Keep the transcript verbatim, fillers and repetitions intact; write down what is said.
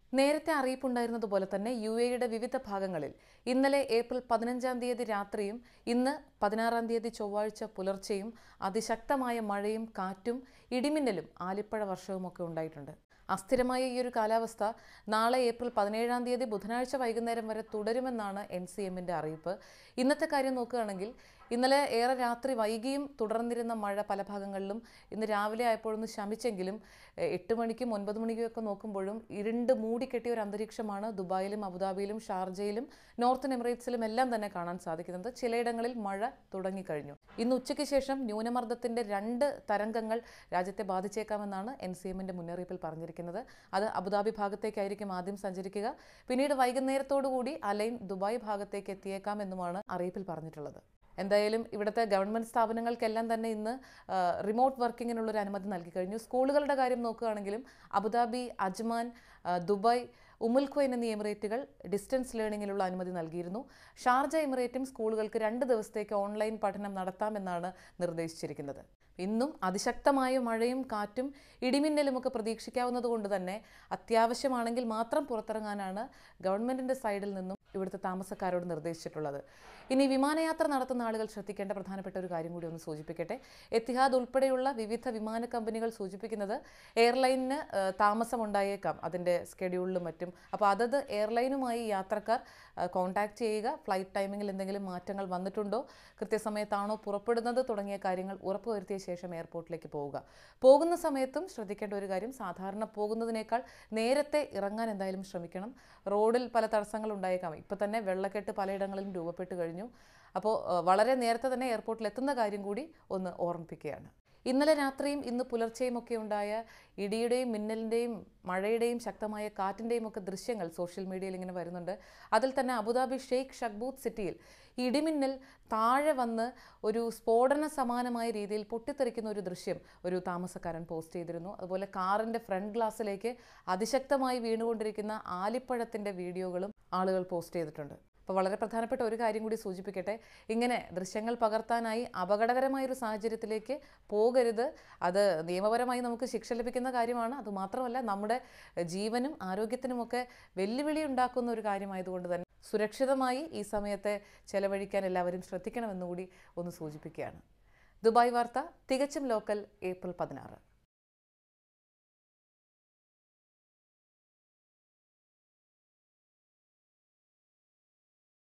നേരത്തെ അറിയിപ്പുണ്ടായിരുന്നതുപോലെ തന്നെ യു എയുടെ വിവിധ ഭാഗങ്ങളിൽ ഇന്നലെ ഏപ്രിൽ പതിനഞ്ചാം തീയതി രാത്രിയും ഇന്ന് പതിനാറാം തീയതി ചൊവ്വാഴ്ച പുലർച്ചെയും അതിശക്തമായ മഴയും കാറ്റും ഇടിമിന്നലും ആലിപ്പഴ വർഷവുമൊക്കെ ഉണ്ടായിട്ടുണ്ട്. അസ്ഥിരമായ ഈ ഒരു കാലാവസ്ഥ നാളെ ഏപ്രിൽ പതിനേഴാം തീയതി ബുധനാഴ്ച വൈകുന്നേരം വരെ തുടരുമെന്നാണ് എൻ സി എമ്മിൻ്റെ അറിയിപ്പ്. ഇന്നത്തെ കാര്യം നോക്കുകയാണെങ്കിൽ ഇന്നലെ ഏറെ രാത്രി വൈകിയും തുടർന്നിരുന്ന മഴ പല ഭാഗങ്ങളിലും ഇന്ന് രാവിലെ ആയപ്പോഴൊന്ന് ശമിച്ചെങ്കിലും എട്ട് മണിക്കും ഒൻപത് മണിക്കും ഒക്കെ നോക്കുമ്പോഴും ഇരുണ്ട് മൂടിക്കെട്ടിയ ഒരു അന്തരീക്ഷമാണ് ദുബായിലും അബുദാബിയിലും ഷാർജയിലും നോർത്തേൺ എമിറേറ്റ്സിലും എല്ലാം തന്നെ കാണാൻ സാധിക്കുന്നത്. ചിലയിടങ്ങളിൽ മഴ തുടങ്ങിക്കഴിഞ്ഞു. ഇന്ന് ഉച്ചയ്ക്ക് ശേഷം ന്യൂനമർദ്ദത്തിൻ്റെ രണ്ട് തരംഗങ്ങൾ രാജ്യത്തെ ബാധിച്ചേക്കാമെന്നാണ് എൻ സി എമ്മിൻ്റെ മുന്നറിയിപ്പിൽ പറഞ്ഞിരിക്കുന്നത്. അത് അബുദാബി ഭാഗത്തേക്കായിരിക്കും ആദ്യം സഞ്ചരിക്കുക. പിന്നീട് വൈകുന്നേരത്തോടുകൂടി അലൈൻ ദുബായ് ഭാഗത്തേക്ക് എത്തിയേക്കാമെന്നുമാണ് അറിയിപ്പിൽ പറഞ്ഞിട്ടുള്ളത്. എന്തായാലും ഇവിടുത്തെ ഗവൺമെൻറ് സ്ഥാപനങ്ങൾക്കെല്ലാം തന്നെ ഇന്ന് റിമോട്ട് വർക്കിങ്ങിനുള്ളൊരു അനുമതി നൽകി കഴിഞ്ഞു. സ്കൂളുകളുടെ കാര്യം നോക്കുകയാണെങ്കിലും അബുദാബി, അജ്മാൻ, ദുബായ്, ഉമുൽഖുവൈൻ എന്നീ എമിറേറ്റുകൾ ഡിസ്റ്റൻസ് ലേണിങ്ങിലുള്ള അനുമതി നൽകിയിരുന്നു. ഷാർജ എമിറേറ്റും സ്കൂളുകൾക്ക് രണ്ട് ദിവസത്തേക്ക് ഓൺലൈൻ പഠനം നടത്താമെന്നാണ് നിർദ്ദേശിച്ചിരിക്കുന്നത്. ഇന്നും അതിശക്തമായ മഴയും കാറ്റും ഇടിമിന്നലുമൊക്കെ പ്രതീക്ഷിക്കാവുന്നത് കൊണ്ട് തന്നെ അത്യാവശ്യമാണെങ്കിൽ മാത്രം പുറത്തിറങ്ങാനാണ് ഗവൺമെൻറ്റിൻ്റെ സൈഡിൽ നിന്നും ഇവിടുത്തെ താമസക്കാരോട് നിർദ്ദേശിച്ചിട്ടുള്ളത്. ഇനി വിമാനയാത്ര നടത്തുന്ന ആളുകൾ ശ്രദ്ധിക്കേണ്ട പ്രധാനപ്പെട്ട ഒരു കാര്യം കൂടി ഒന്ന് സൂചിപ്പിക്കട്ടെ. എത്തിഹാദ് ഉൾപ്പെടെയുള്ള വിവിധ വിമാന കമ്പനികൾ സൂചിപ്പിക്കുന്നത് എയർലൈനിന് താമസമുണ്ടായേക്കാം അതിൻ്റെ സ്കെഡ്യൂളിലും മറ്റും. അപ്പോൾ അതത് എയർലൈനുമായി യാത്രക്കാർ കോൺടാക്റ്റ് ചെയ്യുക. ഫ്ലൈറ്റ് ടൈമിങ്ങിൽ എന്തെങ്കിലും മാറ്റങ്ങൾ വന്നിട്ടുണ്ടോ, കൃത്യസമയത്താണോ പുറപ്പെടുന്നത് തുടങ്ങിയ കാര്യങ്ങൾ ഉറപ്പുവരുത്തിയ ശേഷം എയർപോർട്ടിലേക്ക് പോവുക. പോകുന്ന സമയത്തും ശ്രദ്ധിക്കേണ്ട ഒരു കാര്യം, സാധാരണ പോകുന്നതിനേക്കാൾ നേരത്തെ ഇറങ്ങാൻ എന്തായാലും ശ്രമിക്കണം. റോഡിൽ പല തടസ്സങ്ങൾ ഉണ്ടായേക്കാം. ഇപ്പോൾ തന്നെ വെള്ളക്കെട്ട് പലയിടങ്ങളിലും രൂപപ്പെട്ട് കഴിഞ്ഞു. അപ്പോൾ വളരെ നേരത്തെ തന്നെ എയർപോർട്ടിൽ എത്തുന്ന കാര്യം കൂടി ഒന്ന് ഓർമ്മിപ്പിക്കുകയാണ്. ഇന്നലെ രാത്രിയും ഇന്ന് പുലർച്ചെയും ഒക്കെ ഉണ്ടായ ഇടിയുടെയും മിന്നലിൻ്റെയും മഴയുടെയും ശക്തമായ കാറ്റിൻ്റെയും ഒക്കെ ദൃശ്യങ്ങൾ സോഷ്യൽ മീഡിയയിൽ ഇങ്ങനെ വരുന്നുണ്ട്. അതിൽ തന്നെ അബുദാബി ഷെയ്ഖ് ഷഖ്ബൂത്ത് സിറ്റിയിൽ ഇടിമിന്നൽ താഴെ വന്ന് ഒരു സ്ഫോടന സമാനമായ രീതിയിൽ പൊട്ടിത്തെറിക്കുന്ന ഒരു ദൃശ്യം ഒരു താമസക്കാരൻ പോസ്റ്റ് ചെയ്തിരുന്നു. അതുപോലെ കാറിൻ്റെ ഫ്രണ്ട് ഗ്ലാസ്സിലേക്ക് അതിശക്തമായി വീണുകൊണ്ടിരിക്കുന്ന ആലിപ്പഴത്തിൻ്റെ വീഡിയോകളും ആളുകൾ പോസ്റ്റ് ചെയ്തിട്ടുണ്ട്. അപ്പോൾ വളരെ പ്രധാനപ്പെട്ട ഒരു കാര്യം കൂടി സൂചിപ്പിക്കട്ടെ. ഇങ്ങനെ ദൃശ്യങ്ങൾ പകർത്താനായി അപകടകരമായൊരു സാഹചര്യത്തിലേക്ക് പോകരുത്. അത് നിയമപരമായി നമുക്ക് ശിക്ഷ ലഭിക്കുന്ന കാര്യമാണ്. അതുമാത്രമല്ല നമ്മുടെ ജീവനും ആരോഗ്യത്തിനുമൊക്കെ വെല്ലുവിളി ഉണ്ടാക്കുന്ന ഒരു കാര്യമായതുകൊണ്ട് തന്നെ സുരക്ഷിതമായി ഈ സമയത്തെ ചെലവഴിക്കാൻ എല്ലാവരും ശ്രദ്ധിക്കണമെന്നുകൂടി ഒന്ന് സൂചിപ്പിക്കുകയാണ്. ദുബായ് വാർത്ത തികച്ചും ലോക്കൽ, ഏപ്രിൽ പതിനാറ്.